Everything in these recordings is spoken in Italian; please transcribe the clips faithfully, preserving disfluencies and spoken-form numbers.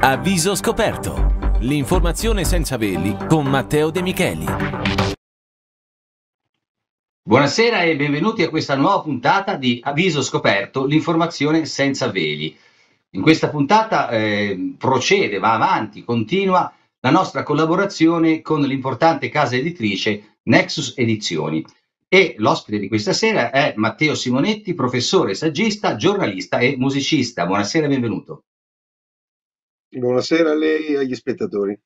A viso scoperto, l'informazione senza veli con Matteo De Micheli. Buonasera e benvenuti a questa nuova puntata di A viso scoperto, l'informazione senza veli. In questa puntata eh, procede, va avanti, continua la nostra collaborazione con l'importante casa editrice Nexus Edizioni. E l'ospite di questa sera è Matteo Simonetti, professore, saggista, giornalista e musicista. Buonasera e benvenuto. Buonasera a lei e agli spettatori.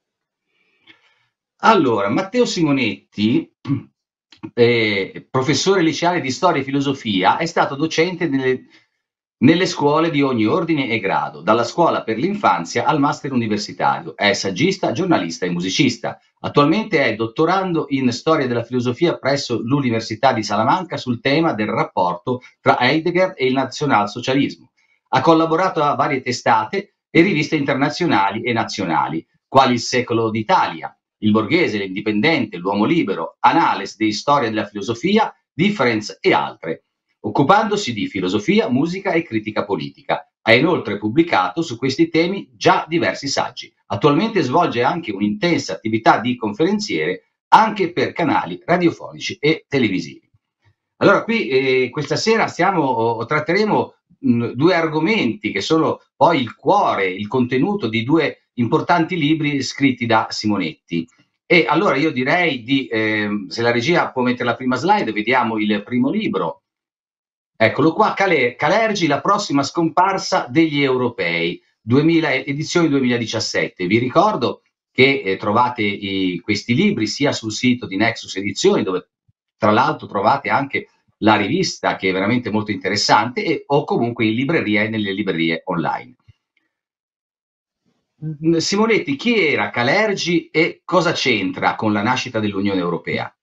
Allora, Matteo Simonetti, eh, professore liceale di storia e filosofia, è stato docente nelle, nelle scuole di ogni ordine e grado, dalla scuola per l'infanzia al master universitario. È saggista, giornalista e musicista. Attualmente è dottorando in storia della filosofia presso l'Università di Salamanca sul tema del rapporto tra Heidegger e il nazionalsocialismo. Ha collaborato a varie testate e riviste internazionali e nazionali, quali Il Secolo d'Italia, Il Borghese, L'Indipendente, L'Uomo Libero, Annales di Storia della Filosofia, Difference e altre, occupandosi di filosofia, musica e critica politica. Ha inoltre pubblicato su questi temi già diversi saggi. Attualmente svolge anche un'intensa attività di conferenziere anche per canali radiofonici e televisivi. Allora, qui eh, questa sera stiamo, o, tratteremo mh, due argomenti che sono poi il cuore, il contenuto di due importanti libri scritti da Simonetti. E allora io direi di, eh, se la regia può mettere la prima slide, vediamo il primo libro. Eccolo qua, Cale- Calergi, la prossima scomparsa degli europei, duemila, edizione duemiladiciassette. Vi ricordo che eh, trovate i, questi libri sia sul sito di Nexus Edizioni, dove tra l'altro trovate anche la rivista, che è veramente molto interessante, e, o comunque in libreria e nelle librerie online. Simonetti, chi era Calergi e cosa c'entra con la nascita dell'Unione Europea?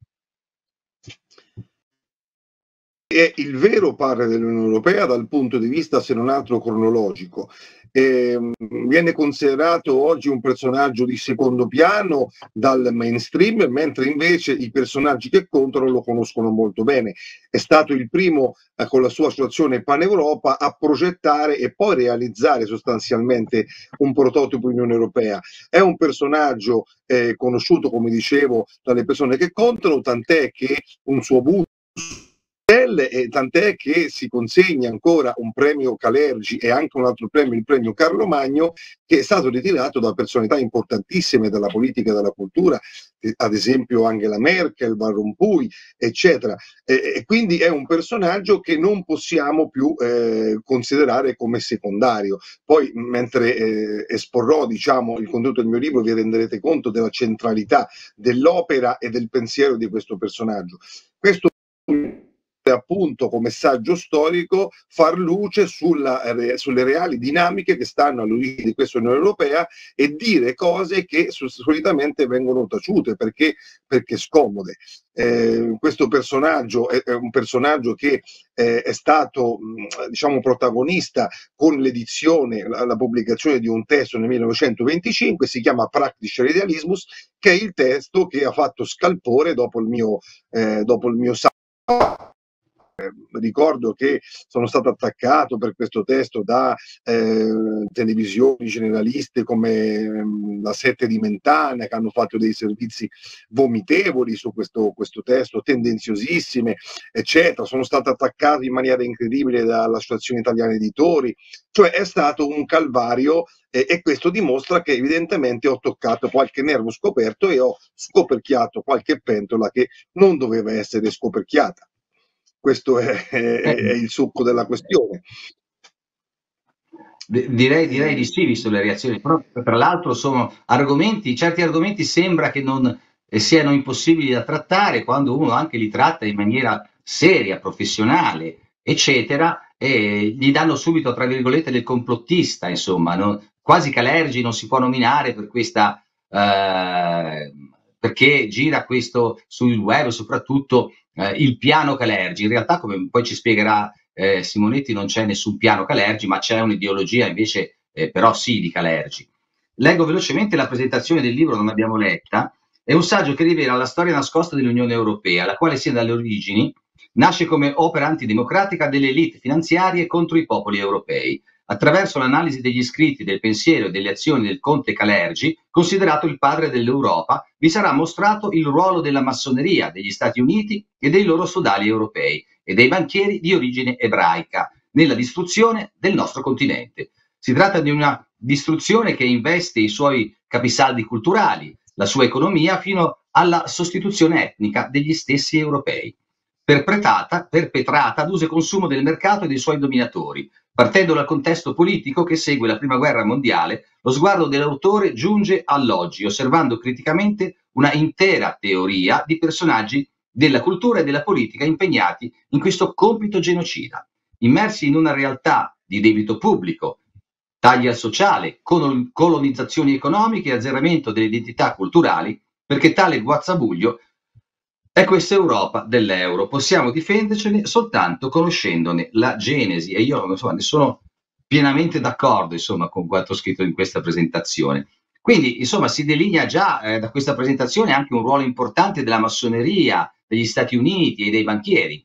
È il vero padre dell'Unione Europea dal punto di vista, se non altro, cronologico. Eh, viene considerato oggi un personaggio di secondo piano dal mainstream, mentre invece i personaggi che contano lo conoscono molto bene. È stato il primo, eh, con la sua associazione Paneuropa, a progettare e poi realizzare sostanzialmente un prototipo Unione Europea. È un personaggio eh, conosciuto, come dicevo, dalle persone che contano, tant'è che un suo busto, e tant'è che si consegna ancora un premio Calergi e anche un altro premio, il premio Carlo Magno, che è stato ritirato da personalità importantissime della politica e della cultura, eh, ad esempio Angela Merkel, Van Rompuy, eccetera. E, e quindi è un personaggio che non possiamo più eh, considerare come secondario. Poi, mentre eh, esporrò, diciamo, il contenuto del mio libro, vi renderete conto della centralità dell'opera e del pensiero di questo personaggio. Questo appunto come saggio storico far luce sulla, sulle reali dinamiche che stanno all'origine di questa Unione Europea e dire cose che solitamente vengono taciute perché, perché scomode. Eh, questo personaggio è, è un personaggio che eh, è stato diciamo protagonista con l'edizione, la, la pubblicazione di un testo nel millenovecentoventicinque, si chiama Praktischer Idealismus, che è il testo che ha fatto scalpore dopo il mio, eh, dopo il mio saggio. Ricordo che sono stato attaccato per questo testo da eh, televisioni generaliste come eh, la Sette di Mentana, che hanno fatto dei servizi vomitevoli su questo, questo testo, tendenziosissime, eccetera. Sono stato attaccato in maniera incredibile dall'Associazione Italiana Editori. Cioè è stato un calvario eh, e questo dimostra che evidentemente ho toccato qualche nervo scoperto e ho scoperchiato qualche pentola che non doveva essere scoperchiata. Questo è, è, è il succo della questione. Direi, direi di sì, visto le reazioni. Però, tra l'altro, sono argomenti, certi argomenti sembra che non eh, siano impossibili da trattare quando uno anche li tratta in maniera seria, professionale, eccetera, e gli danno subito, tra virgolette, del complottista, insomma, no? Quasi Calergi non si può nominare per questa, eh, perché gira questo sul web, soprattutto eh, il piano Calergi. In realtà, come poi ci spiegherà eh, Simonetti, non c'è nessun piano Calergi, ma c'è un'ideologia invece eh, però sì di Calergi. Leggo velocemente la presentazione del libro, non l'abbiamo letta. È un saggio che rivela la storia nascosta dell'Unione Europea, la quale sin dalle origini nasce come opera antidemocratica delle elite finanziarie contro i popoli europei. attraverso l'analisi degli scritti, del pensiero e delle azioni del conte Kalergi, considerato il padre dell'Europa, vi sarà mostrato il ruolo della massoneria degli Stati Uniti e dei loro sodali europei e dei banchieri di origine ebraica nella distruzione del nostro continente. Si tratta di una distruzione che investe i suoi capisaldi culturali, la sua economia, fino alla sostituzione etnica degli stessi europei, perpetrata, perpetrata ad uso e consumo del mercato e dei suoi dominatori. Partendo dal contesto politico che segue la Prima Guerra Mondiale, lo sguardo dell'autore giunge all'oggi, osservando criticamente una intera teoria di personaggi della cultura e della politica impegnati in questo compito genocida, immersi in una realtà di debito pubblico, tagli al sociale, colonizzazioni economiche e azzeramento delle identità culturali, perché tale guazzabuglio è questa Europa dell'euro. Possiamo difendercene soltanto conoscendone la genesi, e io insomma, ne sono pienamente d'accordo insomma, con quanto scritto in questa presentazione. Quindi insomma, si delinea già eh, da questa presentazione anche un ruolo importante della massoneria, degli Stati Uniti e dei banchieri.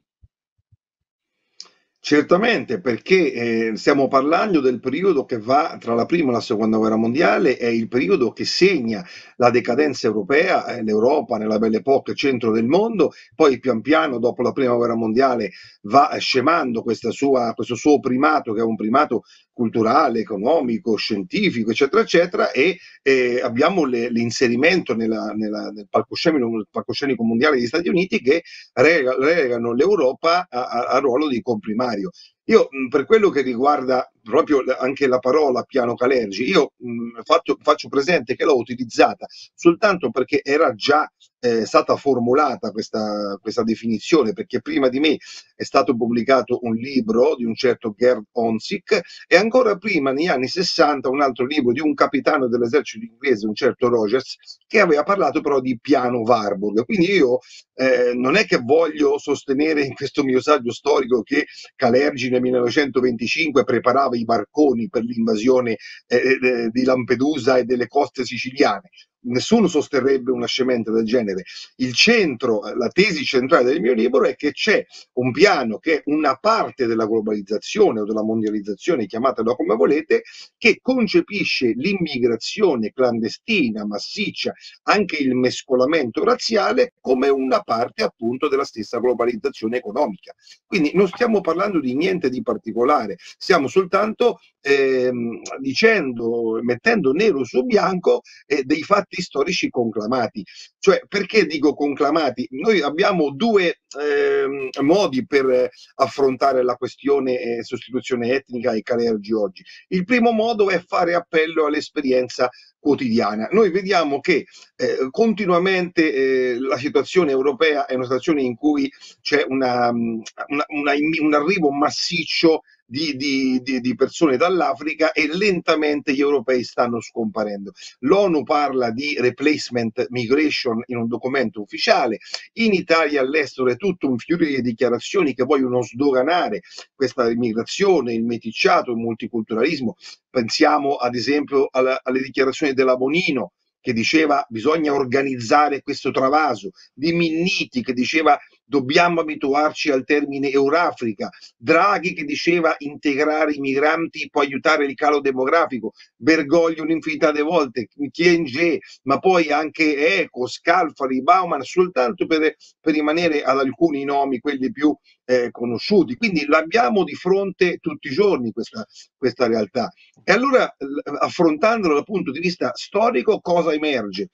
Certamente, perché eh, stiamo parlando del periodo che va tra la prima e la seconda guerra mondiale, è il periodo che segna la decadenza europea, eh, l'Europa nella Belle Époque, centro del mondo, poi pian piano dopo la prima guerra mondiale va scemando questa sua, questo suo primato, che è un primato culturale, economico, scientifico, eccetera, eccetera, e eh, abbiamo le, l'inserimento nella, nella, nel, palcoscenico, nel palcoscenico mondiale degli Stati Uniti che rega, relegano l'Europa a, a, a ruolo di comprimario. Io mh, per quello che riguarda proprio anche la parola piano Kalergi, io mh, faccio, faccio presente che l'ho utilizzata soltanto perché era già eh, stata formulata questa, questa definizione, perché prima di me è stato pubblicato un libro di un certo Gerd Onsick e ancora prima, negli anni sessanta, un altro libro di un capitano dell'esercito inglese, un certo Rogers, che aveva parlato però di piano Warburg. Quindi io eh, non è che voglio sostenere in questo mio saggio storico che Kalergi nel millenovecentoventicinque preparava i barconi per l'invasione eh, eh, di Lampedusa e delle coste siciliane. Nessuno sosterrebbe una scemenza del genere. Il centro, la tesi centrale del mio libro è che c'è un piano che è una parte della globalizzazione o della mondializzazione, chiamatela come volete, che concepisce l'immigrazione clandestina, massiccia, anche il mescolamento razziale come una parte appunto della stessa globalizzazione economica. Quindi non stiamo parlando di niente di particolare, stiamo soltanto ehm, dicendo, mettendo nero su bianco eh, dei fatti storici conclamati. Cioè, perché dico conclamati? Noi abbiamo due eh, modi per affrontare la questione eh, sostituzione etnica e Kalergi oggi. Il primo modo è fare appello all'esperienza quotidiana. Noi vediamo che eh, continuamente eh, la situazione europea è una situazione in cui c'è una, una, una, un arrivo massiccio Di, di, di, di persone dall'Africa e lentamente gli europei stanno scomparendo. L'ONU parla di replacement migration in un documento ufficiale, in Italia e all'estero è tutto un fiore di dichiarazioni che vogliono sdoganare questa immigrazione, il meticciato, il multiculturalismo. Pensiamo ad esempio alla, alle dichiarazioni della Bonino, che diceva bisogna organizzare questo travaso, di Minniti che diceva dobbiamo abituarci al termine Eurafrica, Draghi che diceva integrare i migranti può aiutare il calo demografico, Bergoglio un'infinità di volte, Kyenge, ma poi anche Eco, Scalfari, Bauman, soltanto per, per rimanere ad alcuni nomi, quelli più eh, conosciuti. Quindi l'abbiamo di fronte tutti i giorni questa, questa realtà. E allora, affrontandolo dal punto di vista storico, cosa emerge?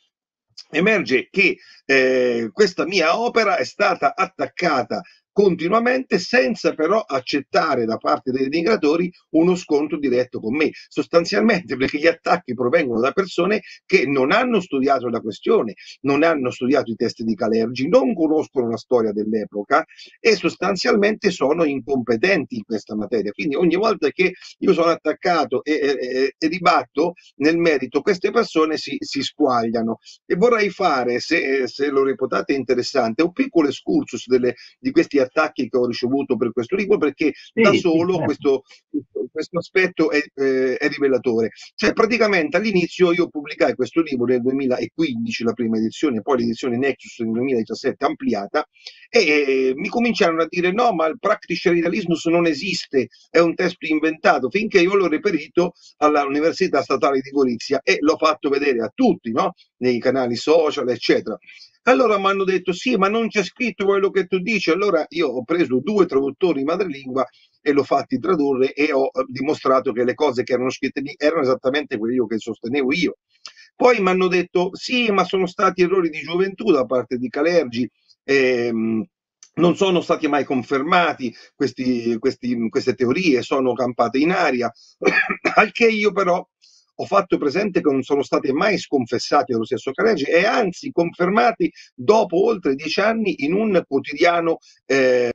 Emerge che eh, questa mia opera è stata attaccata continuamente senza però accettare da parte dei denigratori uno scontro diretto con me, sostanzialmente perché gli attacchi provengono da persone che non hanno studiato la questione, non hanno studiato i testi di Kalergi, non conoscono la storia dell'epoca e sostanzialmente sono incompetenti in questa materia. Quindi ogni volta che io sono attaccato e, e, e ribatto nel merito, queste persone si, si squagliano. E vorrei fare, se, se lo reputate interessante, un piccolo excursus delle, di questi attacchi che ho ricevuto per questo libro, perché sì, da solo sì, questo, questo aspetto è, eh, è rivelatore. Cioè praticamente all'inizio io pubblicai questo libro nel duemilaquindici, la prima edizione, poi l'edizione Nexus nel duemiladiciassette ampliata, e eh, mi cominciarono a dire no, ma il practical realismus non esiste, è un testo inventato, finché io l'ho reperito all'Università Statale di Gorizia e l'ho fatto vedere a tutti, no? Nei canali social, eccetera. Allora mi hanno detto sì, ma non c'è scritto quello che tu dici. Allora io ho preso due traduttori in madrelingua e l'ho fatti tradurre e ho dimostrato che le cose che erano scritte lì erano esattamente quello che sostenevo io. Poi mi hanno detto sì, ma sono stati errori di gioventù da parte di Calergi, ehm, non sono stati mai confermati questi, questi, queste teorie, sono campate in aria, al che io però ho fatto presente che non sono state mai sconfessati dallo stesso Calergi e anzi confermati dopo oltre dieci anni in un quotidiano eh,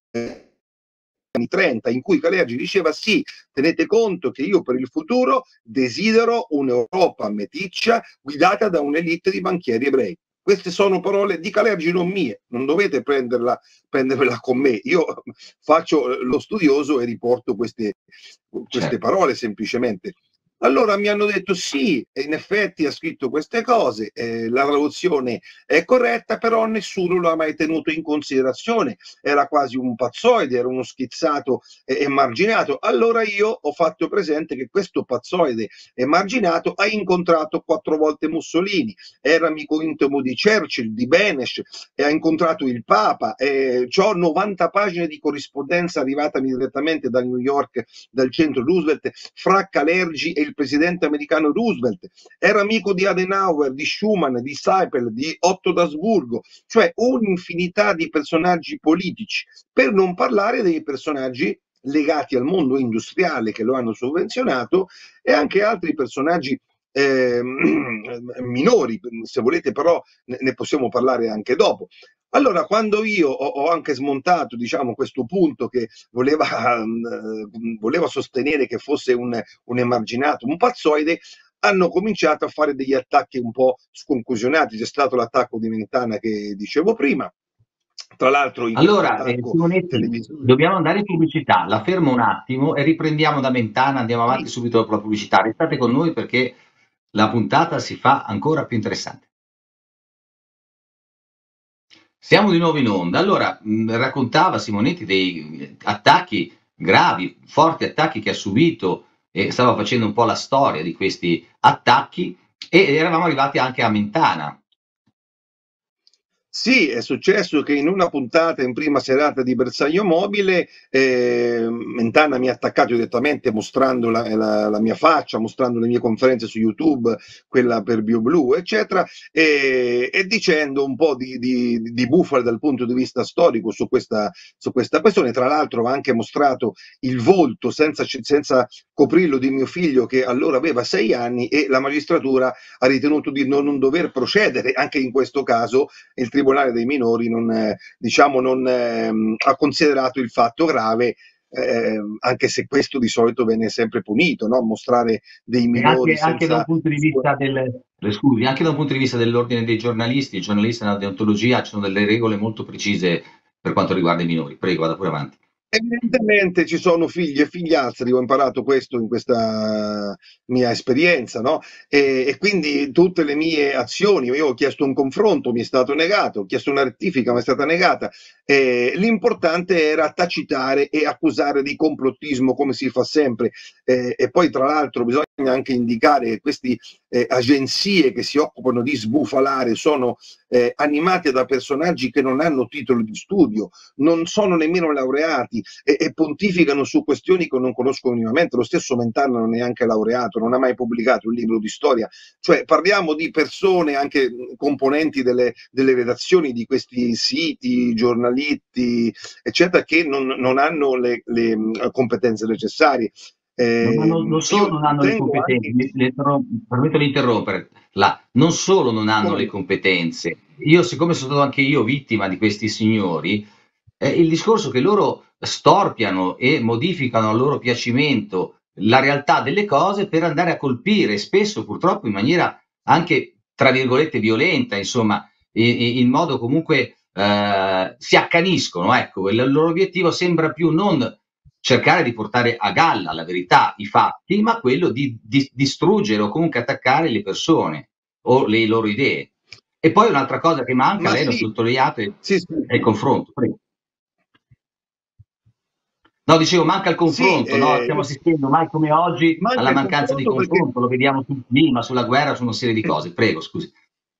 anni trenta, in cui Calergi diceva sì, tenete conto che io per il futuro desidero un'Europa meticcia guidata da un'elite di banchieri ebrei. Queste sono parole di Calergi, non mie, non dovete prenderla, prenderla con me. Io faccio lo studioso e riporto queste, queste certo. parole semplicemente. Allora mi hanno detto sì, in effetti ha scritto queste cose, eh, la traduzione è corretta, però nessuno l'ha mai tenuto in considerazione, era quasi un pazzoide, era uno schizzato eh, emarginato. Allora io ho fatto presente che questo pazzoide emarginato ha incontrato quattro volte Mussolini, era amico intimo di Churchill, di Benesch, e ha incontrato il Papa, eh, ho novanta pagine di corrispondenza arrivatami direttamente da New York, dal centro Roosevelt, fra Calergi e il presidente americano Roosevelt, era amico di Adenauer, di Schuman, di Seipel, di Otto d'Asburgo, cioè un'infinità di personaggi politici, per non parlare dei personaggi legati al mondo industriale che lo hanno sovvenzionato e anche altri personaggi eh, minori, se volete, però ne possiamo parlare anche dopo. Allora, quando io ho, ho anche smontato, diciamo, questo punto che voleva, uh, voleva sostenere che fosse un, un emarginato, un pazzoide, hanno cominciato a fare degli attacchi un po' sconclusionati. C'è stato l'attacco di Mentana che dicevo prima. Tra l'altro, in allora, eh, Simonetti, dobbiamo andare in pubblicità. La fermo un attimo e riprendiamo da Mentana. Andiamo avanti sì. subito dopo la pubblicità. Restate con noi perché la puntata si fa ancora più interessante. Siamo di nuovo in onda. Allora, mh, raccontava Simonetti dei attacchi gravi, forti attacchi che ha subito e stava facendo un po' la storia di questi attacchi e eravamo arrivati anche a Mentana. Sì, è successo che in una puntata in prima serata di Bersaglio Mobile eh, Mentana mi ha attaccato direttamente mostrando la, la, la mia faccia, mostrando le mie conferenze su YouTube, quella per BioBlue, eccetera, e, e dicendo un po' di, di, di bufale dal punto di vista storico su questa, su questa questione. Tra l'altro ha anche mostrato il volto senza, senza coprirlo di mio figlio che allora aveva sei anni e la magistratura ha ritenuto di non, non dover procedere anche in questo caso. Il Tribunale dei minori non, eh, diciamo, non eh, ha considerato il fatto grave, eh, anche se questo di solito viene sempre punito, no? Mostrare dei minori anche, senza... anche da un punto di vista del, scusi, anche da un punto di vista dell'ordine dei giornalisti, i giornalisti nella deontologia ci sono delle regole molto precise per quanto riguarda i minori. Prego, vada pure avanti. Evidentemente ci sono figli e figliastri, ho imparato questo in questa mia esperienza, no? E, e quindi tutte le mie azioni, io ho chiesto un confronto, mi è stato negato, ho chiesto una rettifica, mi è stata negata. E l'importante era tacitare e accusare di complottismo come si fa sempre. E, e poi tra l'altro bisogna anche indicare che queste eh, agenzie che si occupano di sbufalare sono eh, animate da personaggi che non hanno titolo di studio, non sono nemmeno laureati e, e pontificano su questioni che non conoscono minimamente. Lo stesso Mentana non è neanche laureato, non ha mai pubblicato un libro di storia. Cioè parliamo di persone, anche componenti delle, delle redazioni di questi siti, giornalisti, eccetera, che non, non hanno le, le competenze necessarie. Eh, non, hanno, non solo non hanno le competenze, anche... le, le, permetto di interrompere, la, non solo non hanno Come? le competenze, io siccome sono stato anche io vittima di questi signori, eh, il discorso che loro storpiano e modificano a loro piacimento la realtà delle cose per andare a colpire, spesso purtroppo in maniera anche, tra virgolette, violenta, insomma, in, in modo comunque eh, si accaniscono, ecco, il loro obiettivo sembra più non cercare di portare a galla la verità, i fatti, ma quello di, di distruggere o comunque attaccare le persone o le loro idee. E poi un'altra cosa che manca, Ma lei l'ha sì, sottolineato, è, sì, sì. è il confronto. Prego. No, dicevo, manca il Sì, confronto, no? eh, Stiamo assistendo mai come oggi manca alla il mancanza di confronto perché confronto, lo vediamo sul clima, sulla guerra, su una serie di cose. Prego, scusi.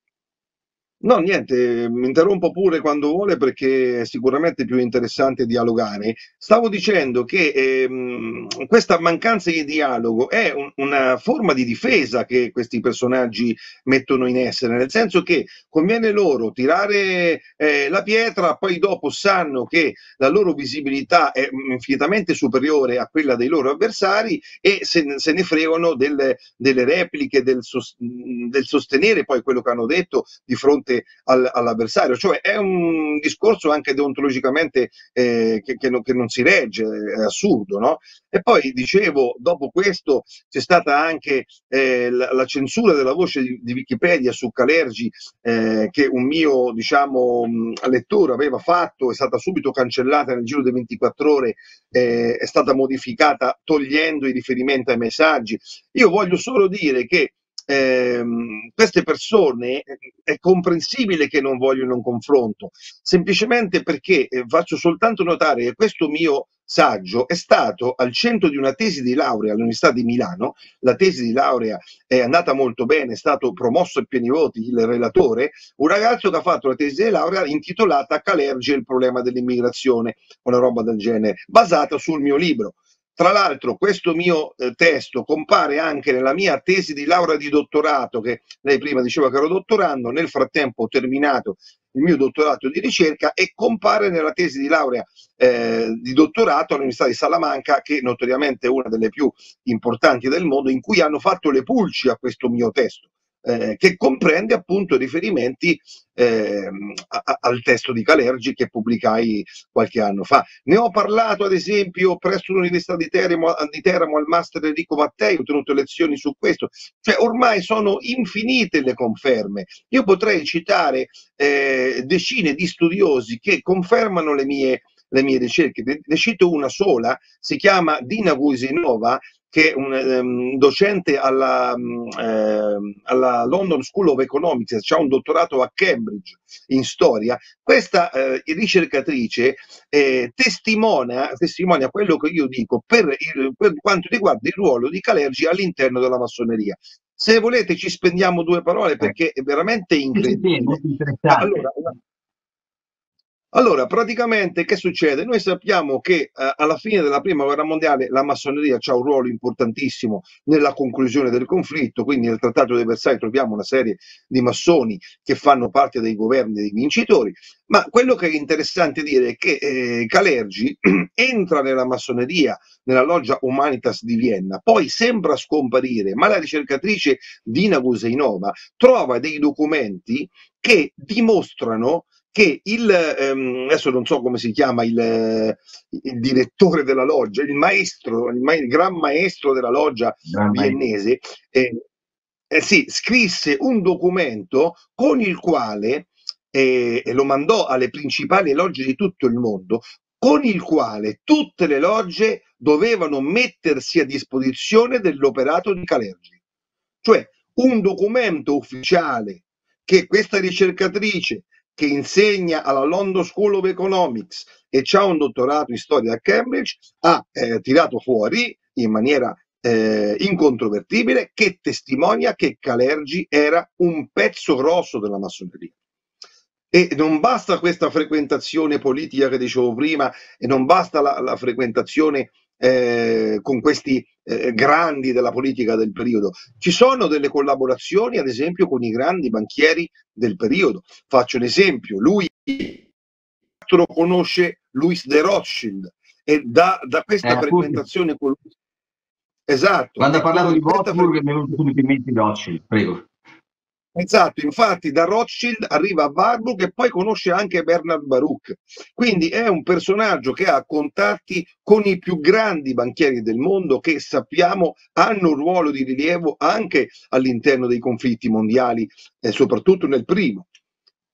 no, niente, mi interrompo pure quando vuole perché è sicuramente più interessante dialogare. Stavo dicendo che ehm, questa mancanza di dialogo è un- una forma di difesa che questi personaggi mettono in essere, nel senso che conviene loro tirare eh, la pietra, poi dopo sanno che la loro visibilità è infinitamente superiore a quella dei loro avversari e se, se ne fregano delle, delle repliche, del, sos- del sostenere poi quello che hanno detto di fronte al, all'avversario, cioè è un discorso anche deontologicamente eh, che, che, non, che non si regge, è assurdo, no? E poi dicevo, dopo questo c'è stata anche eh, la, la censura della voce di, di Wikipedia su Kalergi eh, che un mio diciamo lettore aveva fatto, è stata subito cancellata nel giro di ventiquattro ore, eh, è stata modificata togliendo i riferimenti ai messaggi. Io voglio solo dire che ehm, queste persone è comprensibile che non vogliono un confronto, semplicemente perché eh, faccio soltanto notare che questo mio saggio è stato al centro di una tesi di laurea all'Università di Milano. La tesi di laurea è andata molto bene, è stato promosso a pieni voti il relatore, un ragazzo che ha fatto la tesi di laurea intitolata Kalergi e il problema dell'immigrazione, una roba del genere, basata sul mio libro. Tra l'altro questo mio eh, testo compare anche nella mia tesi di laurea di dottorato, che lei prima diceva che ero dottorando, nel frattempo ho terminato il mio dottorato di ricerca e compare nella tesi di laurea eh, di dottorato all'Università di Salamanca, che notoriamente è una delle più importanti del mondo, in cui hanno fatto le pulci a questo mio testo. Eh, che comprende appunto riferimenti eh, a, a, al testo di Kalergi che pubblicai qualche anno fa. Ne ho parlato ad esempio presso l'Università di Teramo, di Teramo al Master Enrico Mattei, ho tenuto lezioni su questo, cioè ormai sono infinite le conferme. Io potrei citare eh, decine di studiosi che confermano le mie, le mie ricerche, ne cito una sola, si chiama Dina Guisinova, che è un um, docente alla, um, eh, alla London School of Economics, ha un dottorato a Cambridge in storia. Questa eh, ricercatrice eh, testimonia, testimonia quello che io dico per, il, per quanto riguarda il ruolo di Kalergi all'interno della massoneria. Se volete ci spendiamo due parole perché è veramente incredibile. Sì, sì, sì, molto interessante. Allora, Allora, praticamente che succede? Noi sappiamo che eh, alla fine della prima guerra mondiale la massoneria ha un ruolo importantissimo nella conclusione del conflitto, quindi nel Trattato di Versailles troviamo una serie di massoni che fanno parte dei governi dei vincitori, ma quello che è interessante dire è che eh, Kalergi entra nella massoneria, nella loggia Humanitas di Vienna, poi sembra scomparire, ma la ricercatrice Dina Guseinova trova dei documenti che dimostrano che il, ehm, adesso non so come si chiama il, il direttore della loggia, il maestro, il, ma il gran maestro della loggia Gran viennese, eh, eh, sì, scrisse un documento con il quale, eh, e lo mandò alle principali logge di tutto il mondo, con il quale tutte le logge dovevano mettersi a disposizione dell'operato di Kalergi. Cioè un documento ufficiale che questa ricercatrice che insegna alla London School of Economics e ha un dottorato in storia a Cambridge, ha eh, tirato fuori in maniera eh, incontrovertibile, che testimonia che Kalergi era un pezzo grosso della massoneria. E non basta questa frequentazione politica che dicevo prima, e non basta la, la frequentazione eh, con questi eh, grandi della politica del periodo. Ci sono delle collaborazioni, ad esempio, con i grandi banchieri del periodo. Faccio un esempio, lui lo conosce Louis de Rothschild e da, da questa Eh, frequentazione con lui, esatto, quando ha e parlato con di questa Wolfsburg mi è venuto subito in mente Rothschild, prego. Esatto, infatti da Rothschild arriva a Warburg e poi conosce anche Bernard Baruch, quindi è un personaggio che ha contatti con i più grandi banchieri del mondo che sappiamo hanno un ruolo di rilievo anche all'interno dei conflitti mondiali e soprattutto nel primo.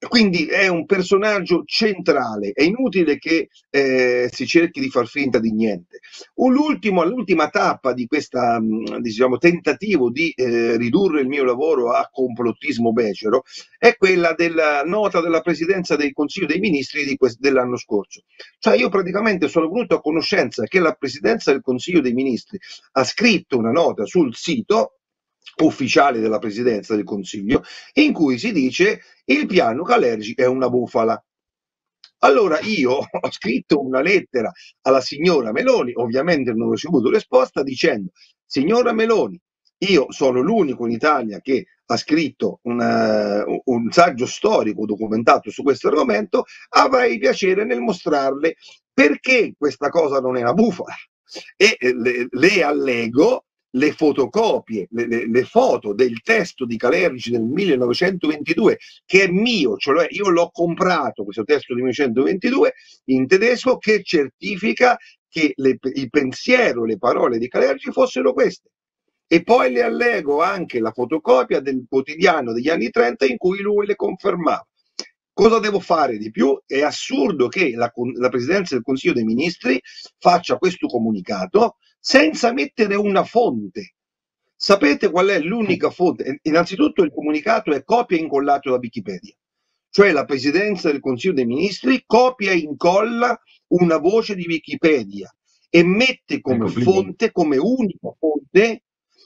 quindi è un personaggio centrale, è inutile che eh, si cerchi di far finta di niente. L'ultimo, l'ultima tappa di questo diciamo, tentativo di eh, ridurre il mio lavoro a complottismo becero è quella della nota della Presidenza del Consiglio dei Ministri di dell'anno scorso. Cioè io praticamente sono venuto a conoscenza che la Presidenza del Consiglio dei Ministri ha scritto una nota sul sito ufficiale della Presidenza del Consiglio in cui si dice il piano Kalergi è una bufala. Allora io ho scritto una lettera alla signora Meloni, ovviamente non ho ricevuto risposta, dicendo: signora Meloni, io sono l'unico in Italia che ha scritto una, un saggio storico documentato su questo argomento, avrei piacere nel mostrarle perché questa cosa non è una bufala. E le, le allego le fotocopie, le, le, le foto del testo di Kalergi del millenovecentoventidue, che è mio, cioè io l'ho comprato questo testo del millenovecentoventidue in tedesco, che certifica che le, il pensiero, le parole di Kalergi fossero queste. E poi le allego anche la fotocopia del quotidiano degli anni trenta in cui lui le confermava. Cosa devo fare di più? È assurdo che la, la Presidenza del Consiglio dei Ministri faccia questo comunicato senza mettere una fonte. Sapete qual è l'unica fonte? Innanzitutto il comunicato è copia e incollato da Wikipedia, cioè la Presidenza del Consiglio dei Ministri copia e incolla una voce di Wikipedia e mette come fonte, come unica fonte,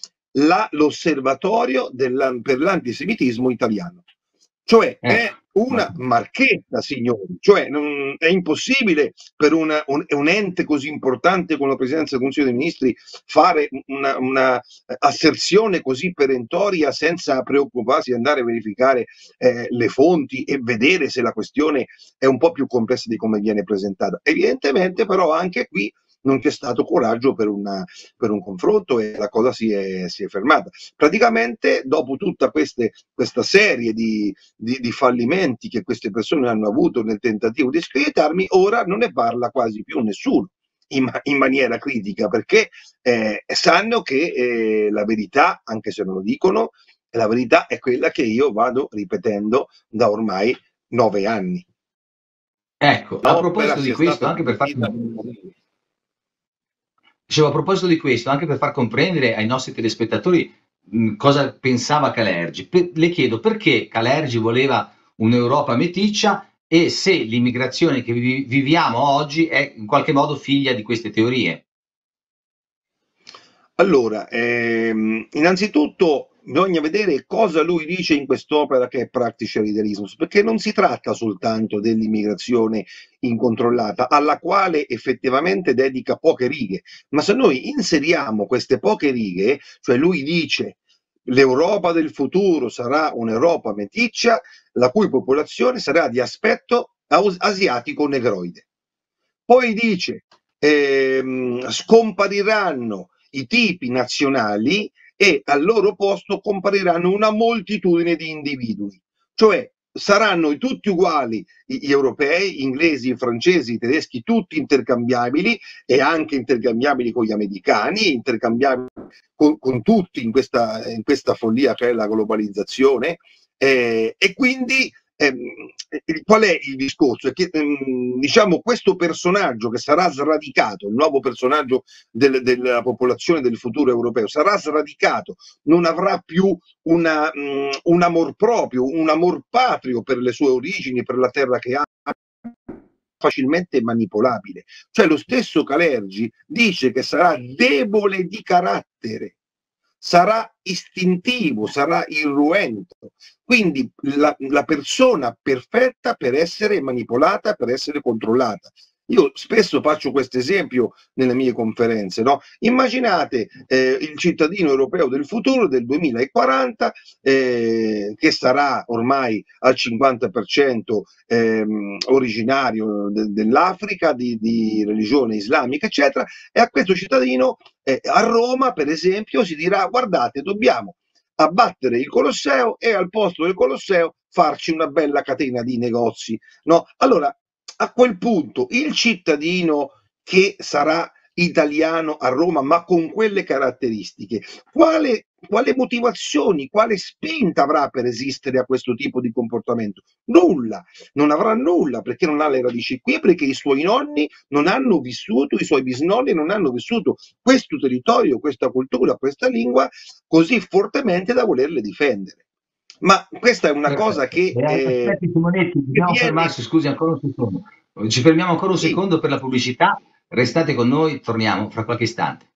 l'osservatorio per l'antisemitismo italiano. Cioè eh, è una marchetta, signori, cioè non, è impossibile per una, un, un ente così importante come la Presidenza del Consiglio dei Ministri fare una, una asserzione così perentoria senza preoccuparsi di andare a verificare eh, le fonti e vedere se la questione è un po' più complessa di come viene presentata. Evidentemente però anche qui non c'è stato coraggio per, una, per un confronto e la cosa si è, si è fermata. Praticamente dopo tutta queste, questa serie di, di, di fallimenti che queste persone hanno avuto nel tentativo di screditarmi, ora non ne parla quasi più nessuno in, in maniera critica, perché eh, sanno che eh, la verità, anche se non lo dicono, la verità è quella che io vado ripetendo da ormai nove anni. Ecco, a proposito di questo, anche per far... Dicevo, a proposito di questo, anche per far comprendere ai nostri telespettatori mh, cosa pensava Kalergi, per, le chiedo perché Kalergi voleva un'Europa meticcia e se l'immigrazione che vi, viviamo oggi è in qualche modo figlia di queste teorie. Allora, ehm, innanzitutto bisogna vedere cosa lui dice in quest'opera che è Praktischer Idealismus, perché non si tratta soltanto dell'immigrazione incontrollata, alla quale effettivamente dedica poche righe, ma se noi inseriamo queste poche righe, cioè lui dice l'Europa del futuro sarà un'Europa meticcia, la cui popolazione sarà di aspetto asiatico negroide. Poi dice ehm, scompariranno i tipi nazionali e al loro posto compariranno una moltitudine di individui, cioè saranno tutti uguali gli europei, inglesi, francesi, tedeschi, tutti intercambiabili e anche intercambiabili con gli americani, intercambiabili con, con tutti in questa, in questa follia che è la globalizzazione eh, e quindi Eh, qual è il discorso? È che ehm, diciamo questo personaggio che sarà sradicato, il nuovo personaggio del, della popolazione del futuro europeo, sarà sradicato, non avrà più una, um, un amor proprio, un amor patrio per le sue origini, per la terra che ha, facilmente manipolabile. Cioè lo stesso Kalergi dice che sarà debole di carattere, sarà istintivo, sarà irruento, quindi la, la persona perfetta per essere manipolata, per essere controllata. Io spesso faccio questo esempio nelle mie conferenze, no? Immaginate eh, il cittadino europeo del futuro del duemilaquaranta eh, che sarà ormai al cinquanta per cento ehm, originario de, dell'Africa, di, di religione islamica, eccetera, e a questo cittadino eh, a Roma, per esempio, si dirà: guardate, dobbiamo abbattere il Colosseo e al posto del Colosseo farci una bella catena di negozi, no? Allora, a quel punto il cittadino che sarà italiano a Roma ma con quelle caratteristiche, quale quale motivazioni, quale spinta avrà per resistere a questo tipo di comportamento? Nulla, non avrà nulla, perché non ha le radici qui, perché i suoi nonni non hanno vissuto, i suoi bisnonni non hanno vissuto questo territorio, questa cultura, questa lingua così fortemente da volerle difendere. Ma questa è una cosa Perfetto. che, E eh, aspetti Simonetti, che dobbiamo viene... fermarsi, scusi ancora un secondo. Ci fermiamo ancora un Sì, secondo per la pubblicità. Restate con noi, torniamo fra qualche istante.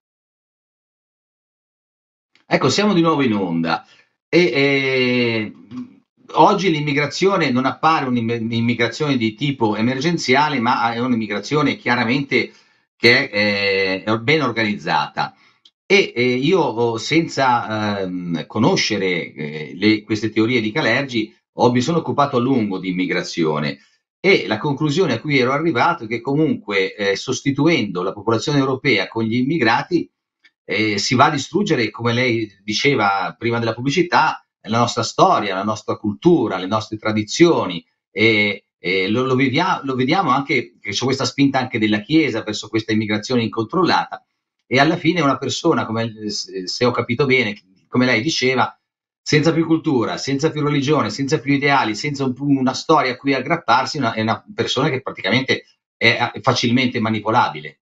Ecco, siamo di nuovo in onda e eh, oggi l'immigrazione non appare un'immigrazione di tipo emergenziale, ma è un'immigrazione chiaramente che è, è ben organizzata. E eh, io, senza ehm, conoscere eh, le- queste teorie di Calergi, ho, mi sono occupato a lungo di immigrazione e la conclusione a cui ero arrivato è che comunque eh, sostituendo la popolazione europea con gli immigrati eh, si va a distruggere, come lei diceva prima della pubblicità, la nostra storia, la nostra cultura, le nostre tradizioni e, e lo, lo, vivia, lo vediamo anche che c'è questa spinta anche della Chiesa verso questa immigrazione incontrollata e alla fine una persona, come, se ho capito bene, come lei diceva, senza più cultura, senza più religione, senza più ideali, senza un, una storia a cui aggrapparsi, una, è una persona che praticamente è facilmente manipolabile.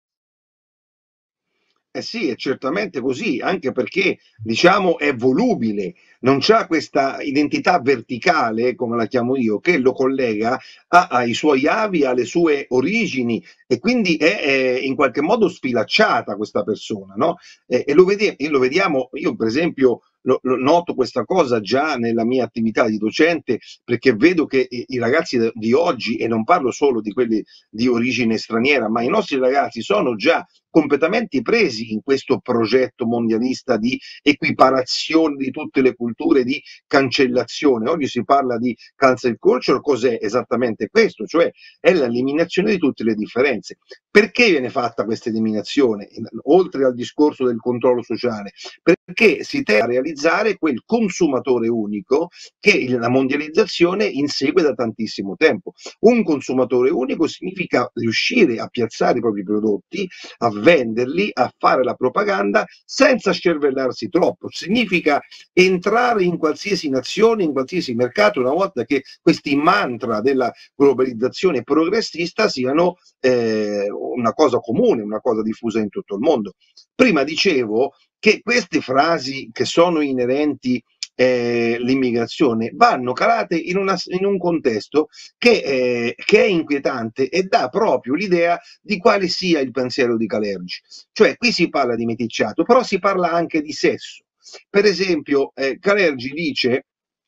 eh sì, è certamente così, anche perché, diciamo, è volubile, non c'ha questa identità verticale, come la chiamo io, che lo collega a- ai suoi avi, alle sue origini, e quindi è, è in qualche modo sfilacciata questa persona, no? E, e lo, vede- e lo vediamo, io per esempio lo, lo noto questa cosa già nella mia attività di docente, perché vedo che i, i ragazzi de- di oggi, e non parlo solo di quelli di origine straniera, ma i nostri ragazzi sono già completamente presi in questo progetto mondialista di equiparazione di tutte le culture, di cancellazione. Oggi si parla di cancel culture, cos'è esattamente questo? Cioè è l'eliminazione di tutte le differenze. Perché viene fatta questa eliminazione, oltre al discorso del controllo sociale? Perché si tende a realizzare quel consumatore unico che la mondializzazione insegue da tantissimo tempo. Un consumatore unico significa riuscire a piazzare i propri prodotti, a venderli, a fare la propaganda senza scervellarsi troppo. Significa entrare in qualsiasi nazione, in qualsiasi mercato, una volta che questi mantra della globalizzazione progressista siano eh, una cosa comune, una cosa diffusa in tutto il mondo. Prima dicevo che queste frasi che sono inerenti eh, l'immigrazione vanno calate in, una, in un contesto che, eh, che è inquietante e dà proprio l'idea di quale sia il pensiero di Calergi. Cioè qui si parla di meticciato, però si parla anche di sesso. Per esempio, eh, Calergi dice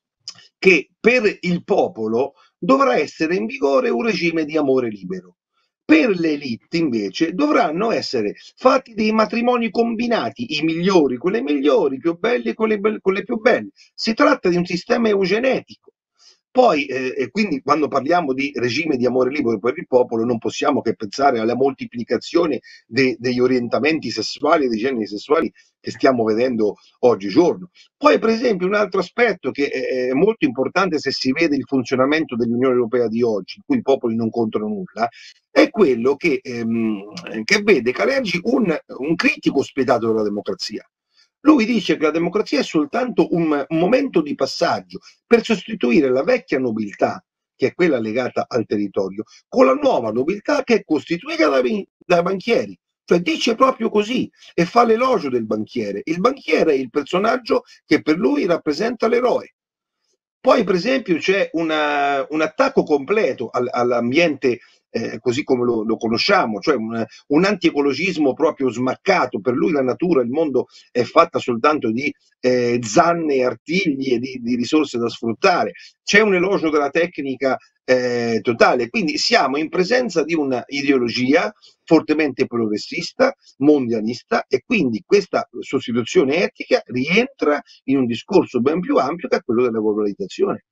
che per il popolo dovrà essere in vigore un regime di amore libero. Per le elite, invece, dovranno essere fatti dei matrimoni combinati, i migliori con le migliori, i più belli con le, be- con le più belle. Si tratta di un sistema eugenetico. Poi, eh, e quindi quando parliamo di regime di amore libero per il popolo, non possiamo che pensare alla moltiplicazione de- degli orientamenti sessuali e dei generi sessuali che stiamo vedendo oggigiorno. Poi, per esempio, un altro aspetto che è molto importante se si vede il funzionamento dell'Unione Europea di oggi, in cui i popoli non contano nulla, è quello che, ehm, che vede Calergi un, un critico spietato della democrazia. Lui dice che la democrazia è soltanto un, un momento di passaggio per sostituire la vecchia nobiltà, che è quella legata al territorio, con la nuova nobiltà che è costituita da, da banchieri. Cioè dice proprio così e fa l'elogio del banchiere. Il banchiere è il personaggio che per lui rappresenta l'eroe. Poi, per esempio, c'è una, un attacco completo al, all'ambiente eh, così come lo, lo conosciamo, cioè un, un antiecologismo proprio smaccato. Per lui la natura, il mondo è fatta soltanto di eh, zanne e artigli e di, di risorse da sfruttare. C'è un elogio della tecnica eh, totale, quindi siamo in presenza di un'ideologia fortemente progressista, mondialista, e quindi questa sostituzione etica rientra in un discorso ben più ampio che è quello della globalizzazione.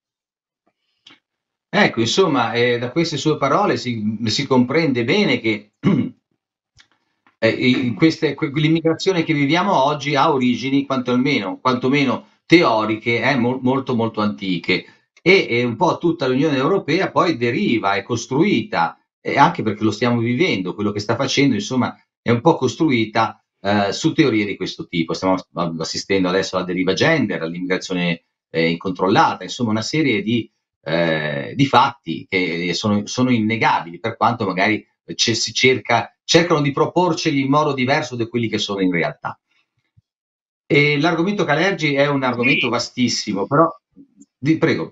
Ecco, insomma, eh, da queste sue parole si, si comprende bene che eh, i- queste- que- l'immigrazione che viviamo oggi ha origini quantomeno, quantomeno teoriche, eh, mol- molto molto antiche e, e un po' tutta l'Unione Europea poi deriva, è costruita, eh, anche perché lo stiamo vivendo, quello che sta facendo, insomma, è un po' costruita eh, su teorie di questo tipo. Stiamo assistendo adesso alla deriva gender, all'immigrazione eh, incontrollata, insomma una serie di, eh, di fatti che sono, sono innegabili, per quanto magari ci si cerca, cercano di proporceli in modo diverso da quelli che sono in realtà. E l'argomento Kalergi è un argomento Sì. vastissimo, però vi prego.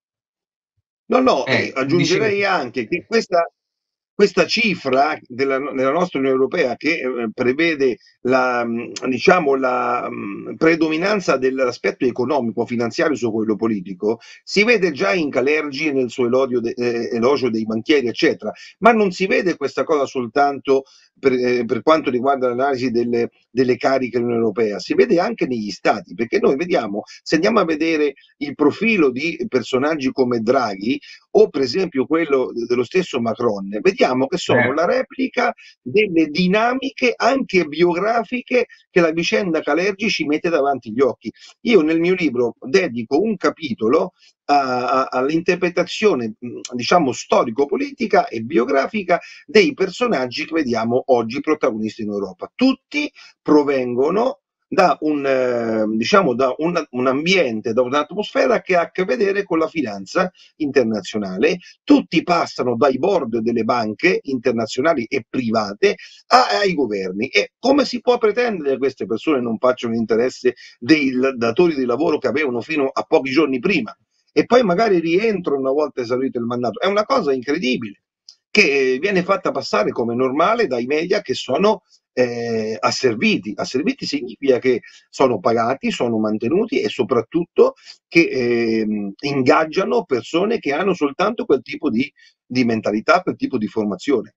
No, no, Eh, eh, aggiungerei dicevo, anche che questa, questa cifra della, nella nostra Unione Europea che eh, prevede la, mh, diciamo, la mh, predominanza dell'aspetto economico, finanziario su quello politico, si vede già in Kalergi nel suo elogio, de, eh, elogio dei banchieri, eccetera, ma non si vede questa cosa soltanto per, eh, per quanto riguarda l'analisi delle, delle cariche dell'Unione Europea, si vede anche negli stati, perché noi vediamo, se andiamo a vedere il profilo di personaggi come Draghi, o per esempio quello dello stesso Macron, vediamo che sono eh, la replica delle dinamiche anche biografiche che la vicenda Kalergi ci mette davanti agli occhi. Io nel mio libro dedico un capitolo a, a, all'interpretazione, diciamo, storico-politica e biografica dei personaggi che vediamo oggi protagonisti in Europa. Tutti provengono da un, eh, diciamo, da un, un ambiente, da un'atmosfera che ha a che vedere con la finanza internazionale. Tutti passano dai board delle banche internazionali e private a, ai governi. E come si può pretendere che queste persone non facciano interesse dei datori di lavoro che avevano fino a pochi giorni prima e poi magari rientrano una volta esaurito il mandato? È una cosa incredibile che viene fatta passare come normale dai media che sono eh, asserviti. Asserviti significa che sono pagati, sono mantenuti e soprattutto che eh, ingaggiano persone che hanno soltanto quel tipo di, di mentalità, quel tipo di formazione.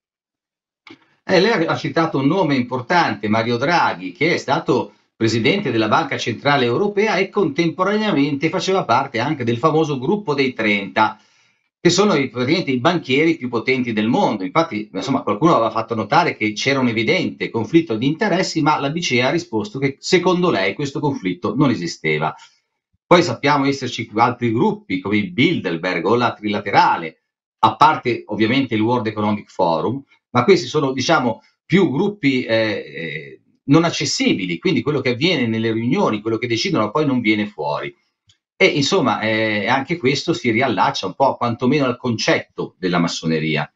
Eh, lei ha citato un nome importante, Mario Draghi, che è stato presidente della Banca Centrale Europea e contemporaneamente faceva parte anche del famoso gruppo dei trenta, che sono i, praticamente i banchieri più potenti del mondo. Infatti, insomma, qualcuno aveva fatto notare che c'era un evidente conflitto di interessi, ma la B C E ha risposto che secondo lei questo conflitto non esisteva. Poi sappiamo esserci altri gruppi come il Bilderberg o la Trilaterale, a parte ovviamente il World Economic Forum, ma questi sono, diciamo, più gruppi eh, eh, non accessibili, quindi quello che avviene nelle riunioni, quello che decidono poi non viene fuori. E insomma, eh, anche questo si riallaccia un po' quantomeno al concetto della massoneria.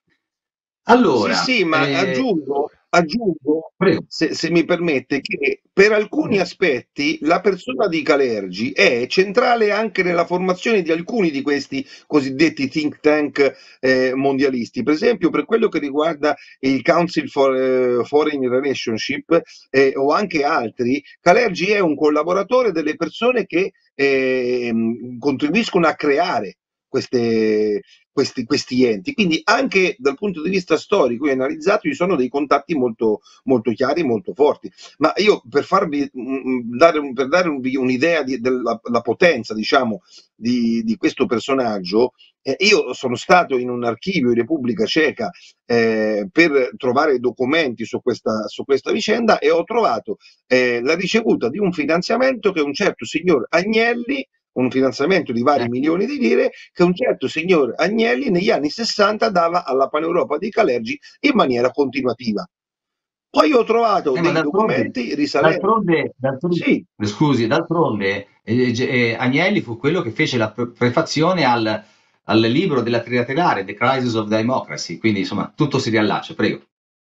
Sì, Allora, sì, ma eh, aggiungo, aggiungo prego. se, se mi permette, che per alcuni aspetti la persona di Kalergi è centrale anche nella formazione di alcuni di questi cosiddetti think tank eh, mondialisti. Per esempio, per quello che riguarda il Council for eh, Foreign Relationship eh, o anche altri, Kalergi è un collaboratore delle persone che eh, contribuiscono a creare queste, questi, questi enti. Quindi anche dal punto di vista storico e analizzato ci sono dei contatti molto, molto chiari, molto forti. Ma io per farvi mh, dare, per dare un, un'idea di, della potenza, diciamo, di, di questo personaggio, eh, io sono stato in un archivio in Repubblica Ceca eh, per trovare documenti su questa, su questa vicenda e ho trovato eh, la ricevuta di un finanziamento che un certo signor Agnelli, un finanziamento di vari Eh, milioni di lire che un certo signor Agnelli negli anni sessanta dava alla Paneuropa di Kalergi in maniera continuativa. Poi ho trovato eh, ma dei d'altronde, documenti risalenti. d'altronde, d'altronde Sì, scusi, d'altronde eh, eh, Agnelli fu quello che fece la pre- prefazione al, al libro della Trilaterale, The Crisis of Democracy, quindi insomma tutto si riallaccia, prego.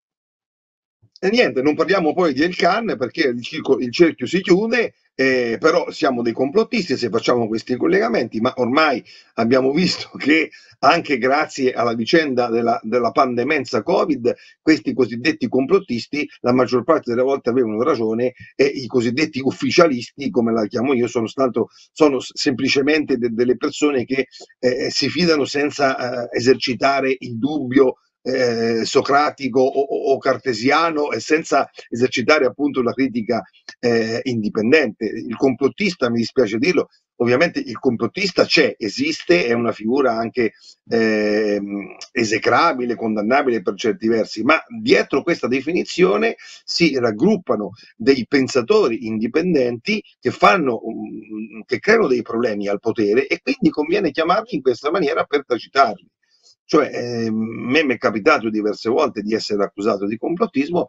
e niente, non parliamo poi di Elkann perché il, circo, il cerchio si chiude, eh, però siamo dei complottisti se facciamo questi collegamenti, ma ormai abbiamo visto che anche grazie alla vicenda della, della pandemenza Covid, questi cosiddetti complottisti la maggior parte delle volte avevano ragione e i cosiddetti ufficialisti, come la chiamo io, sono, stato, sono semplicemente de, delle persone che eh, si fidano senza eh, esercitare il dubbio Eh, socratico o, o cartesiano e senza esercitare appunto la critica eh, indipendente. Il complottista, mi dispiace dirlo, ovviamente il complottista c'è, esiste, è una figura anche eh, esecrabile, condannabile per certi versi, ma dietro questa definizione si raggruppano dei pensatori indipendenti che fanno, che creano dei problemi al potere e quindi conviene chiamarli in questa maniera per tacitarli. Cioè, eh, a me mi è capitato diverse volte di essere accusato di complottismo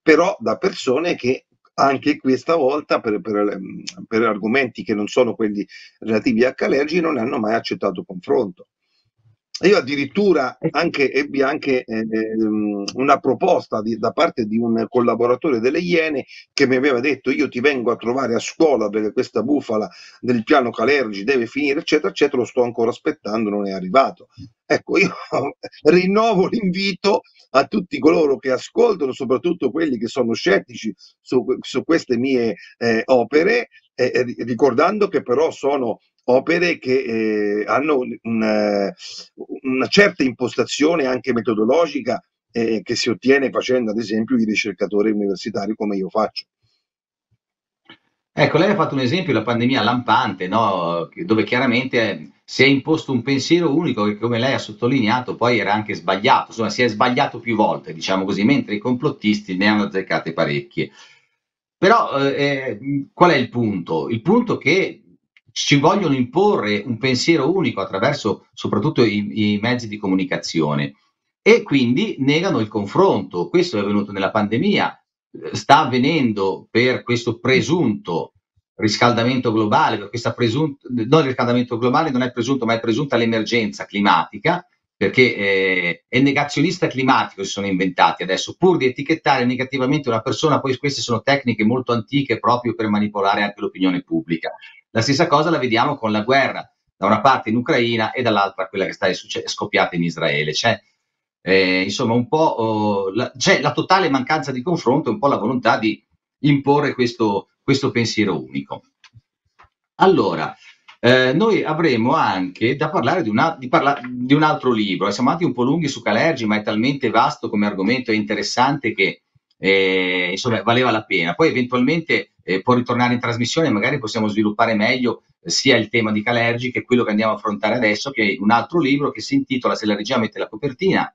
però da persone che anche questa volta per, per, per argomenti che non sono quelli relativi a Kalergi non hanno mai accettato confronto. Io addirittura anche, ebbi anche eh, una proposta di, da parte di un collaboratore delle Iene che mi aveva detto: io ti vengo a trovare a scuola perché questa bufala del piano Kalergi deve finire, eccetera, eccetera, lo sto ancora aspettando, non è arrivato. Ecco, io rinnovo l'invito a tutti coloro che ascoltano, soprattutto quelli che sono scettici su, su queste mie eh, opere, eh, ricordando che però sono opere che eh, hanno un, una certa impostazione anche metodologica eh, che si ottiene facendo ad esempio i ricercatori universitari come io faccio. Ecco, lei ha fatto un esempio, la pandemia lampante, no? Dove chiaramente si è imposto un pensiero unico che, come lei ha sottolineato, poi era anche sbagliato, insomma si è sbagliato più volte, diciamo così, mentre i complottisti ne hanno azzeccate parecchie. Però eh, qual è il punto? Il punto è che ci vogliono imporre un pensiero unico attraverso soprattutto i, i mezzi di comunicazione e quindi negano il confronto. Questo è avvenuto nella pandemia, sta avvenendo per questo presunto riscaldamento globale, per questa presunta, no, il riscaldamento globale non è presunto, ma è presunta l'emergenza climatica, perché eh, è negazionista climatico si sono inventati adesso, pur di etichettare negativamente una persona. Poi queste sono tecniche molto antiche proprio per manipolare anche l'opinione pubblica. La stessa cosa la vediamo con la guerra, da una parte in Ucraina e dall'altra quella che sta scoppiata in Israele. C'è eh, insomma un po' oh, la, c'è la totale mancanza di confronto, un po' la volontà di imporre questo, questo pensiero unico. Allora, eh, noi avremo anche da parlare di, una, di, parla, di un altro libro. Siamo andati un po' lunghi su Kalergi, ma è talmente vasto come argomento e interessante che eh, insomma valeva la pena. Poi eventualmente eh, può ritornare in trasmissione, magari possiamo sviluppare meglio eh, sia il tema di Kalergi che quello che andiamo a affrontare adesso, che è un altro libro che si intitola, se la regia mette la copertina,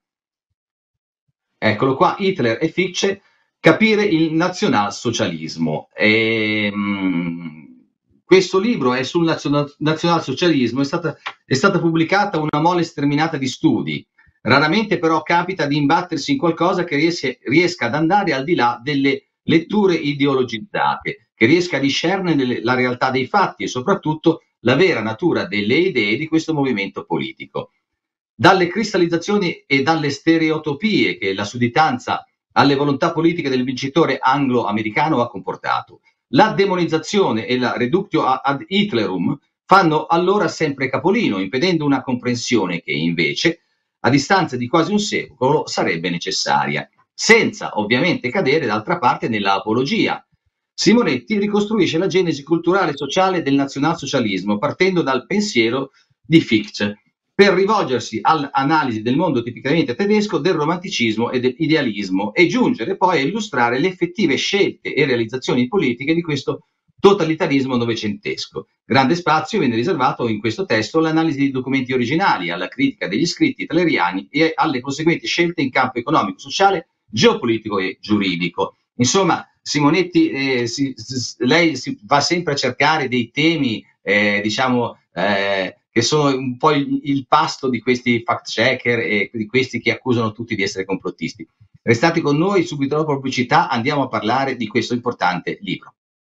eccolo qua, Hitler e Fichte, capire il nazionalsocialismo. E, mh, questo libro è sul nazional, nazionalsocialismo, è stata, è stata pubblicata una mole sterminata di studi. Raramente però capita di imbattersi in qualcosa che riesca, riesca ad andare al di là delle letture ideologizzate, che riesca a discernere la realtà dei fatti e soprattutto la vera natura delle idee di questo movimento politico. Dalle cristallizzazioni e dalle stereotopie che la sudditanza alle volontà politiche del vincitore anglo-americano ha comportato. La demonizzazione e la reductio ad Hitlerum fanno allora sempre capolino, impedendo una comprensione che invece, a distanza di quasi un secolo, sarebbe necessaria, senza ovviamente cadere d'altra parte nella apologia. Simonetti ricostruisce la genesi culturale e sociale del nazionalsocialismo partendo dal pensiero di Fichte, per rivolgersi all'analisi del mondo tipicamente tedesco, del romanticismo e dell'idealismo e giungere poi a illustrare le effettive scelte e realizzazioni politiche di questo totalitarismo novecentesco. Grande spazio viene riservato in questo testo all'analisi dei documenti originali, alla critica degli scritti hitleriani e alle conseguenti scelte in campo economico, sociale, geopolitico e giuridico. Insomma, Simonetti, eh, si, si, lei si va sempre a cercare dei temi, eh, diciamo, eh, che sono un po' il, il pasto di questi fact checker e di questi che accusano tutti di essere complottisti. Restate con noi, subito dopo la pubblicità andiamo a parlare di questo importante libro.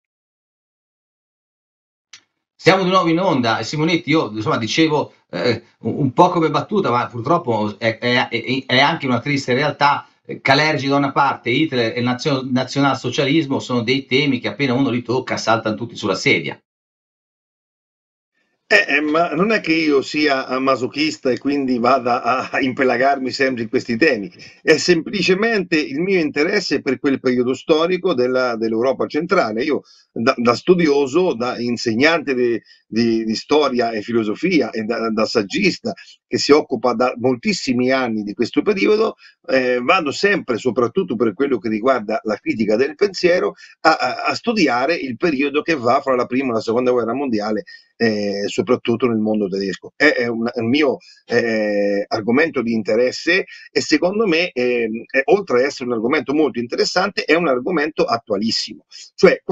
Siamo di nuovo in onda. Simonetti, io insomma dicevo eh, un po' come battuta, ma purtroppo è, è, è anche una triste realtà. Kalergi da una parte, Hitler e il nazio- nazionalsocialismo sono dei temi che appena uno li tocca saltano tutti sulla sedia. Eh, eh, ma non è che io sia masochista e quindi vada a impelagarmi sempre in questi temi, è semplicemente il mio interesse per quel periodo storico della, dell'Europa centrale. Io da, da studioso, da insegnante di, di, di storia e filosofia e da, da saggista che si occupa da moltissimi anni di questo periodo, eh, vado sempre, soprattutto per quello che riguarda la critica del pensiero, a, a, a studiare il periodo che va fra la prima e la seconda guerra mondiale, Eh, soprattutto nel mondo tedesco. È, è, un, è un mio eh, argomento di interesse e secondo me, eh, è, oltre ad essere un argomento molto interessante, è un argomento attualissimo. Cioè, qual è il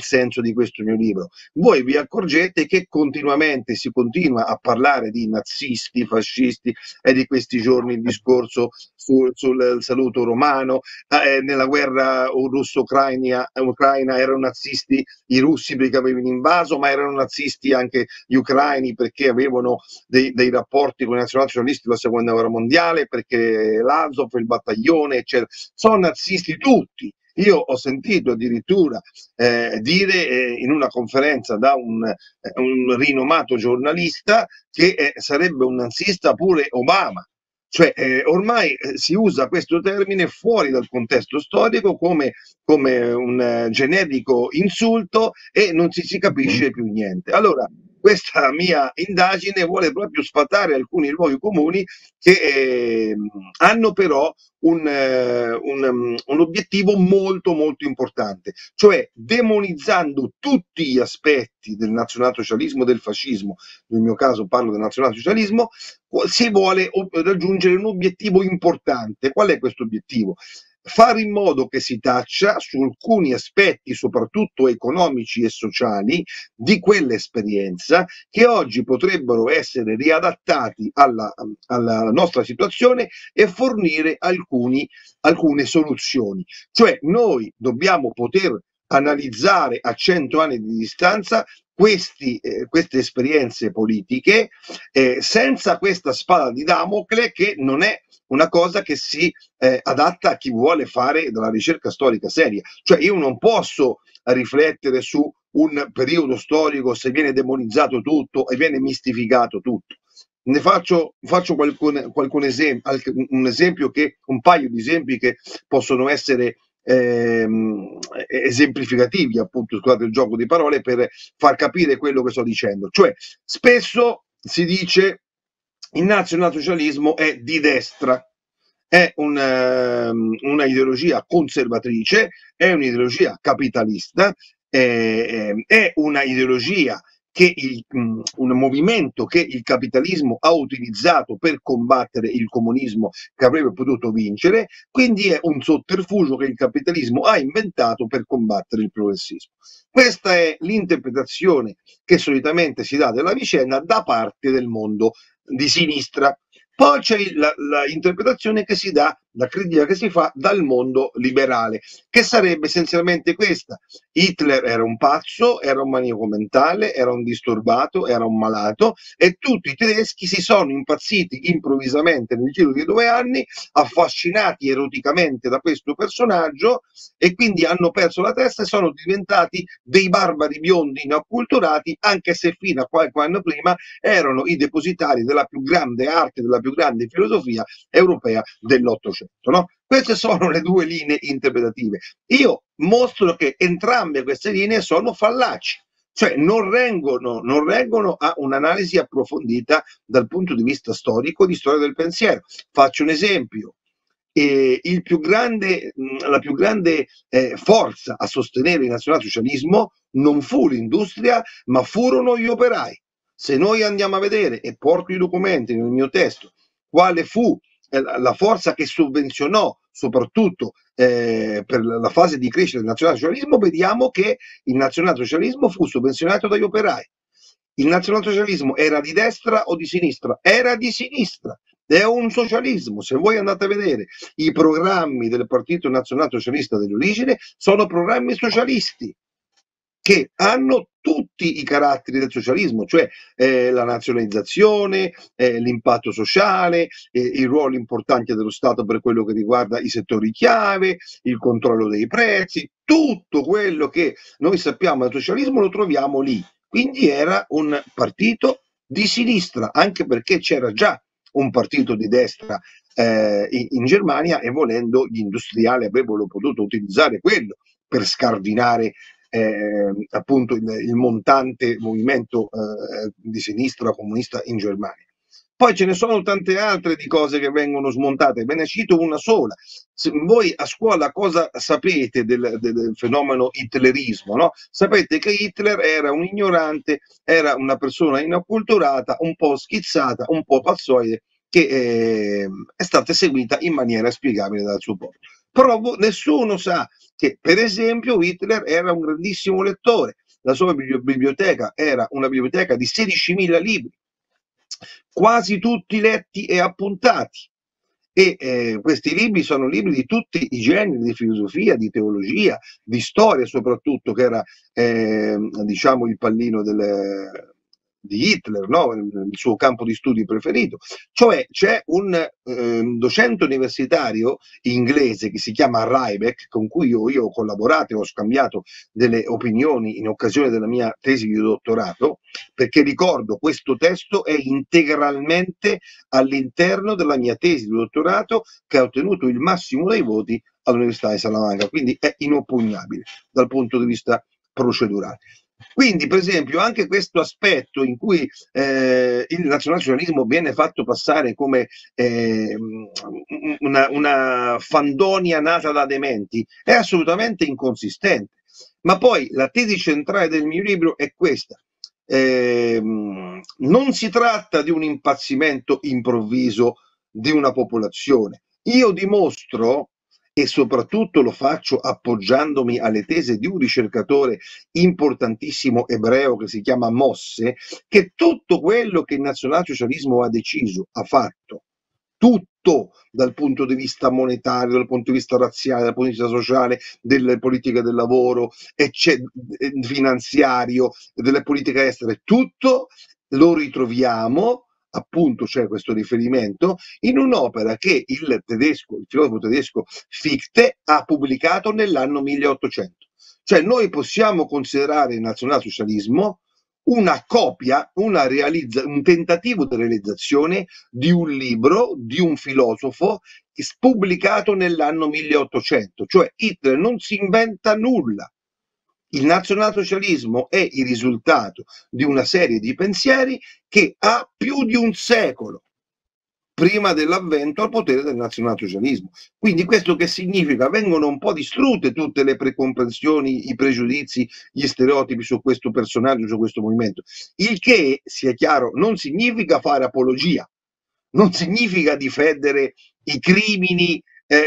senso di questo mio libro. Voi vi accorgete che continuamente si continua a parlare di nazisti, fascisti, e di questi giorni il discorso sul, sul saluto romano, eh, nella guerra russo-ucraina Ucraina erano nazisti i russi perché avevano invaso, ma erano nazisti anche gli ucraini perché avevano dei, dei rapporti con i nazionalsocialisti della seconda guerra mondiale, perché l'Azov, il battaglione, eccetera. Sono nazisti tutti. Io ho sentito addirittura eh, dire eh, in una conferenza da un, eh, un rinomato giornalista che eh, sarebbe un nazista pure Obama. Cioè eh, ormai eh, si usa questo termine fuori dal contesto storico come, come un eh, generico insulto e non si, si capisce più niente. Allora, questa mia indagine vuole proprio sfatare alcuni luoghi comuni che eh, hanno però un, eh, un, un obiettivo molto molto importante, cioè demonizzando tutti gli aspetti del nazionalsocialismo e del fascismo, nel mio caso parlo del nazionalsocialismo, si vuole raggiungere un obiettivo importante. Qual è questo obiettivo? Fare in modo che si taccia su alcuni aspetti, soprattutto economici e sociali, di quell'esperienza che oggi potrebbero essere riadattati alla, alla nostra situazione e fornire alcuni, alcune soluzioni. Cioè noi dobbiamo poter analizzare a cento anni di distanza questi, eh, queste esperienze politiche eh, senza questa spada di Damocle, che non è una cosa che si eh, adatta a chi vuole fare della ricerca storica seria. Cioè io non posso riflettere su un periodo storico se viene demonizzato tutto e viene mistificato tutto. Ne faccio, faccio qualcun, qualcun esempio, un esempio che, un paio di esempi che possono essere ehm, esemplificativi, appunto, scusate il gioco di parole, per far capire quello che sto dicendo. Cioè, spesso si dice il nazionalsocialismo è di destra, è un, um, una ideologia conservatrice, è un'ideologia capitalista, è, è una ideologia che il, um, un movimento che il capitalismo ha utilizzato per combattere il comunismo che avrebbe potuto vincere, quindi è un sotterfugio che il capitalismo ha inventato per combattere il progressismo. Questa è l'interpretazione che solitamente si dà della vicenda da parte del mondo di sinistra. Poi c'è l'interpretazione che si dà, la critica che si fa dal mondo liberale, che sarebbe essenzialmente questa: Hitler era un pazzo, era un maniaco mentale, era un disturbato, era un malato, e tutti i tedeschi si sono impazziti improvvisamente nel giro di due anni, affascinati eroticamente da questo personaggio, e quindi hanno perso la testa e sono diventati dei barbari biondi inacculturati, anche se fino a qualche anno prima erano i depositari della più grande arte, della più grande filosofia europea dell'Ottocento. No? Queste sono le due linee interpretative. Io mostro che entrambe queste linee sono fallaci, cioè non reggono, non reggono a un'analisi approfondita dal punto di vista storico, di storia del pensiero. Faccio un esempio. Eh, il più grande, la più grande eh, forza a sostenere il nazionalsocialismo non fu l'industria, ma furono gli operai. Se noi andiamo a vedere, e porto i documenti nel mio testo, quale fu eh, la forza che sovvenzionò soprattutto eh, per la fase di crescita del nazionalsocialismo, vediamo che il nazionalsocialismo fu sovvenzionato dagli operai. Il nazionalsocialismo era di destra o di sinistra? Era di sinistra. È un socialismo. Se voi andate a vedere i programmi del Partito Nazionalsocialista dell'origine, sono programmi socialisti che hanno tutti i caratteri del socialismo, cioè eh, la nazionalizzazione, eh, l'impatto sociale, eh, i ruoli importanti dello Stato per quello che riguarda i settori chiave, il controllo dei prezzi, tutto quello che noi sappiamo del socialismo lo troviamo lì. Quindi era un partito di sinistra, anche perché c'era già un partito di destra eh, in, in Germania, e volendo gli industriali avrebbero potuto utilizzare quello per scardinare Eh, appunto il, il montante movimento eh, di sinistra comunista in Germania. Poi ce ne sono tante altre di cose che vengono smontate, ve ne cito una sola. Se voi a scuola cosa sapete del, del, del fenomeno hitlerismo? No? Sapete che Hitler era un ignorante, era una persona inacculturata, un po' schizzata, un po' pazzoide, che eh, è stata seguita in maniera spiegabile dal suo popolo. però nessuno sa che, per esempio, Hitler era un grandissimo lettore, la sua biblioteca era una biblioteca di sedicimila libri, quasi tutti letti e appuntati. E eh, questi libri sono libri di tutti i generi, di filosofia, di teologia, di storia soprattutto, che era eh, diciamo il pallino del, di Hitler, no? Il suo campo di studi preferito. Cioè c'è un eh, docente universitario inglese che si chiama Rybeck, con cui io, io ho collaborato e ho scambiato delle opinioni in occasione della mia tesi di dottorato, perché ricordo questo testo è integralmente all'interno della mia tesi di dottorato, che ha ottenuto il massimo dei voti all'Università di Salamanca, quindi è inoppugnabile dal punto di vista procedurale. Quindi, per esempio, anche questo aspetto in cui eh, il nazionalsocialismo viene fatto passare come eh, una, una fandonia nata da dementi è assolutamente inconsistente. Ma poi la tesi centrale del mio libro è questa. Eh, non si tratta di un impazzimento improvviso di una popolazione. Io dimostro, e soprattutto lo faccio appoggiandomi alle tesi di un ricercatore importantissimo ebreo che si chiama Mosse, che tutto quello che il nazionalsocialismo ha deciso, ha fatto, tutto dal punto di vista monetario, dal punto di vista razziale, dal punto di vista sociale, delle politiche del lavoro, finanziario, delle politiche estere, tutto lo ritroviamo, appunto c'è questo riferimento, in un'opera che il tedesco, il filosofo tedesco Fichte ha pubblicato nell'anno milleottocento. Cioè noi possiamo considerare il nazionalsocialismo una copia, una realizza, un tentativo di realizzazione di un libro di un filosofo pubblicato nell'anno milleottocento, cioè Hitler non si inventa nulla. Il nazionalsocialismo è il risultato di una serie di pensieri che ha più di un secolo prima dell'avvento al potere del nazionalsocialismo. Quindi questo che significa? Vengono un po' distrutte tutte le precomprensioni, i pregiudizi, gli stereotipi su questo personaggio, su questo movimento. Il che, sia chiaro, non significa fare apologia, non significa difendere i crimini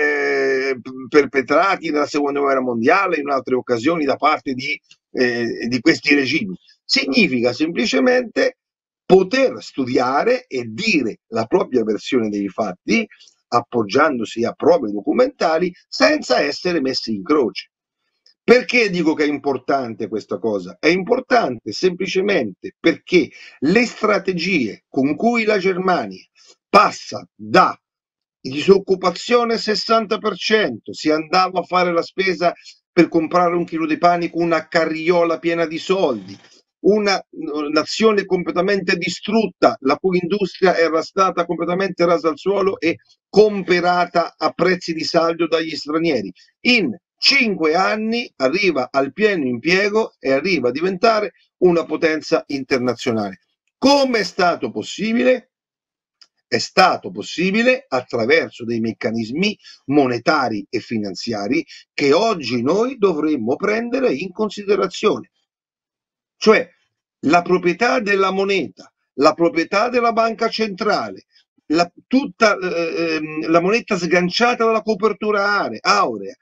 eh, perpetrati nella seconda guerra mondiale in altre occasioni da parte di, eh, di questi regimi. Significa semplicemente poter studiare e dire la propria versione dei fatti appoggiandosi a prove documentali senza essere messi in croce. Perché dico che è importante questa cosa? È importante semplicemente perché le strategie con cui la Germania passa da disoccupazione sessanta per cento, si andava a fare la spesa per comprare un chilo di pane con una carriola piena di soldi, una nazione completamente distrutta, la cui industria era stata completamente rasa al suolo e comperata a prezzi di saldo dagli stranieri. In cinque anni arriva al pieno impiego e arriva a diventare una potenza internazionale. Come è stato possibile? È stato possibile attraverso dei meccanismi monetari e finanziari che oggi noi dovremmo prendere in considerazione. Cioè la proprietà della moneta, la proprietà della banca centrale, la, tutta eh, la moneta sganciata dalla copertura aurea,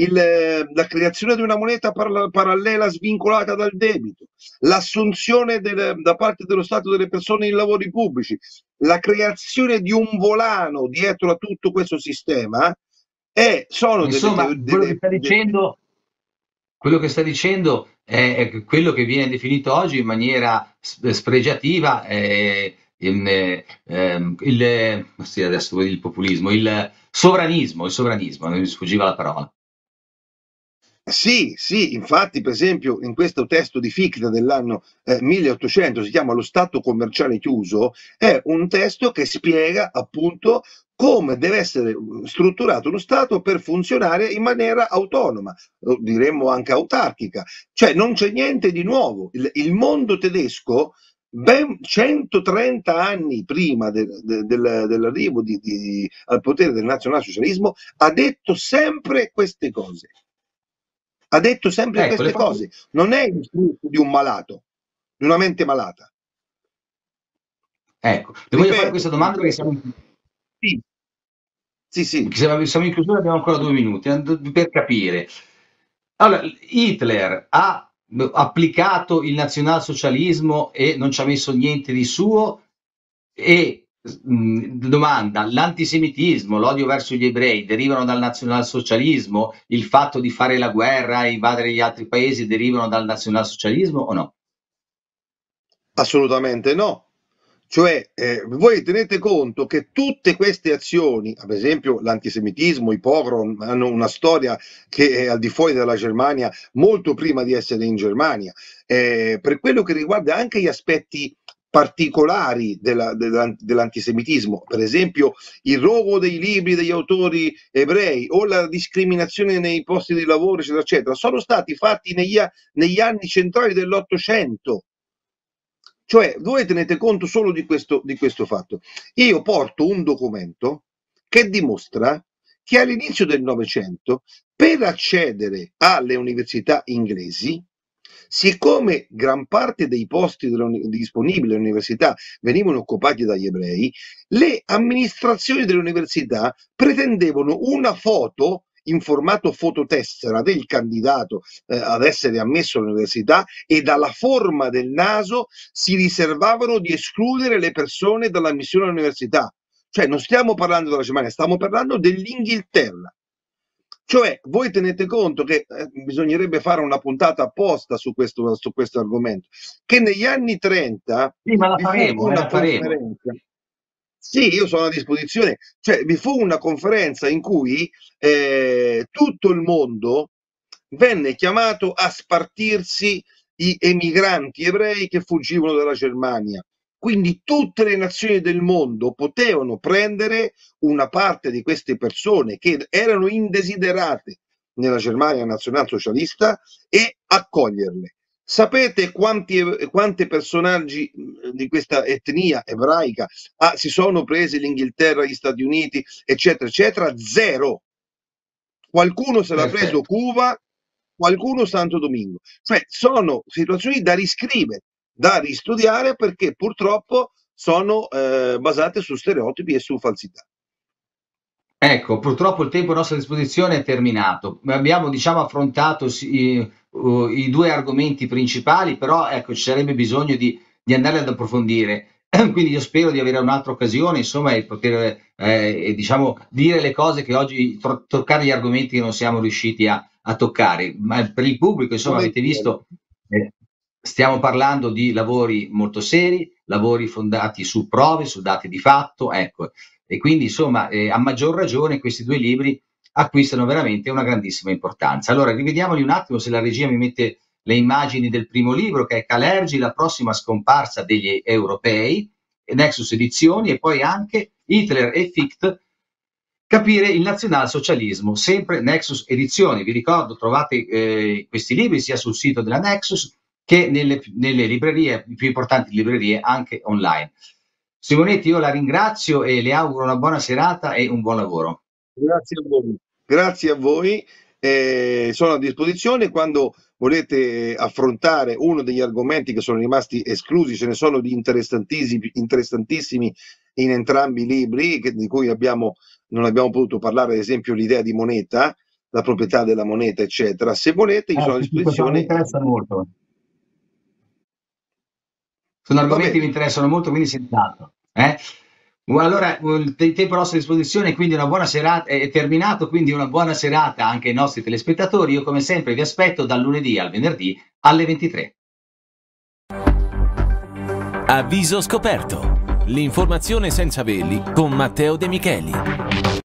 il, la creazione di una moneta par- parallela svincolata dal debito, l'assunzione del, da parte dello Stato delle persone in lavori pubblici, la creazione di un volano dietro a tutto questo sistema, eh, sono Insomma, delle, quello delle, che sta delle, dicendo, quello che sta dicendo è, è quello che viene definito oggi in maniera spregiativa eh, in, eh, il, sì, adesso il populismo, il sovranismo, il sovranismo, non mi sfuggiva la parola. Sì, sì, infatti, per esempio, in questo testo di Fichte dell'anno eh, milleottocento, si chiama Lo Stato commerciale chiuso, è un testo che spiega appunto come deve essere strutturato lo Stato per funzionare in maniera autonoma, diremmo anche autarchica. Cioè non c'è niente di nuovo. Il, il mondo tedesco, ben centotrenta anni prima de, de, de, dell'arrivo di, di, al potere del nazionalsocialismo, ha detto sempre queste cose. Ha detto sempre ecco, queste cose, non è il frutto di un malato, di una mente malata. Ecco, ti Ripeto, voglio fare questa domanda perché siamo... Sì. Sì, sì. Siamo in chiusura, abbiamo ancora due minuti per capire. Allora, Hitler ha applicato il nazionalsocialismo e non ci ha messo niente di suo? E mh, domanda, l'antisemitismo, l'odio verso gli ebrei derivano dal nazionalsocialismo? Il fatto di fare la guerra e invadere gli altri paesi derivano dal nazionalsocialismo o no? Assolutamente no. Cioè, eh, voi tenete conto che tutte queste azioni, ad esempio l'antisemitismo, i pogrom, hanno una storia che è al di fuori della Germania molto prima di essere in Germania. Eh, per quello che riguarda anche gli aspetti particolari della, della, dell'antisemitismo, per esempio il rogo dei libri degli autori ebrei o la discriminazione nei posti di lavoro, eccetera, eccetera, sono stati fatti negli, negli anni centrali dell'Ottocento. Cioè, voi tenete conto solo di questo, di questo fatto. Io porto un documento che dimostra che all'inizio del Novecento, per accedere alle università inglesi, siccome gran parte dei posti disponibili alle università venivano occupati dagli ebrei, le amministrazioni delle università pretendevano una foto in formato fototessera del candidato eh, ad essere ammesso all'università, e dalla forma del naso si riservavano di escludere le persone dall'ammissione all'università. Cioè non stiamo parlando della Germania, stiamo parlando dell'Inghilterra. Cioè voi tenete conto che eh, bisognerebbe fare una puntata apposta su questo, su questo argomento, che negli anni trenta sì, ma la vi faremo, fu una la faremo. conferenza. Sì, io sono a disposizione, cioè vi fu una conferenza in cui eh, tutto il mondo venne chiamato a spartirsi gli emigranti ebrei che fuggivano dalla Germania. Quindi tutte le nazioni del mondo potevano prendere una parte di queste persone che erano indesiderate nella Germania nazionalsocialista e accoglierle. Sapete quanti, quanti personaggi di questa etnia ebraica ah, si sono presi l'Inghilterra, gli Stati Uniti, eccetera, eccetera? Zero. Qualcuno se l'ha preso Cuba, qualcuno Santo Domingo. Cioè sono situazioni da riscrivere, da ristudiare, perché purtroppo sono eh, basate su stereotipi e su falsità. Ecco, purtroppo il tempo a nostra disposizione è terminato. Abbiamo, diciamo, affrontato i, uh, i due argomenti principali, però ecco, ci sarebbe bisogno di, di andare ad approfondire. Quindi io spero di avere un'altra occasione, insomma, e poter eh, diciamo, dire le cose che oggi, to- toccare gli argomenti che non siamo riusciti a, a toccare. Ma per il pubblico, insomma, avete visto, eh, stiamo parlando di lavori molto seri, lavori fondati su prove, su dati di fatto, ecco. E quindi, insomma, eh, a maggior ragione questi due libri acquistano veramente una grandissima importanza. Allora, rivediamoli un attimo, se la regia mi mette le immagini del primo libro, che è Kalergi, la prossima scomparsa degli europei, Nexus Edizioni, e poi anche Hitler e Fichte, capire il nazionalsocialismo, sempre Nexus Edizioni. Vi ricordo, trovate eh, questi libri sia sul sito della Nexus che nelle, nelle librerie, le più importanti librerie, anche online. Simonetti, io la ringrazio e le auguro una buona serata e un buon lavoro. Grazie a voi. Grazie a voi. Eh, sono a disposizione quando volete affrontare uno degli argomenti che sono rimasti esclusi. Ce ne sono di interessantissimi, interessantissimi in entrambi i libri, che, di cui abbiamo, non abbiamo potuto parlare, ad esempio l'idea di moneta, la proprietà della moneta, eccetera. Se volete, io eh, sono a disposizione. Mi interessa molto. Sono argomenti che mi interessano molto, quindi senz'altro. Eh? Allora, il tempo a nostra disposizione, quindi una buona serata, è terminato, quindi una buona serata anche ai nostri telespettatori. Io come sempre vi aspetto dal lunedì al venerdì alle ventitré. Avviso scoperto. L'informazione senza veli con Matteo De Micheli.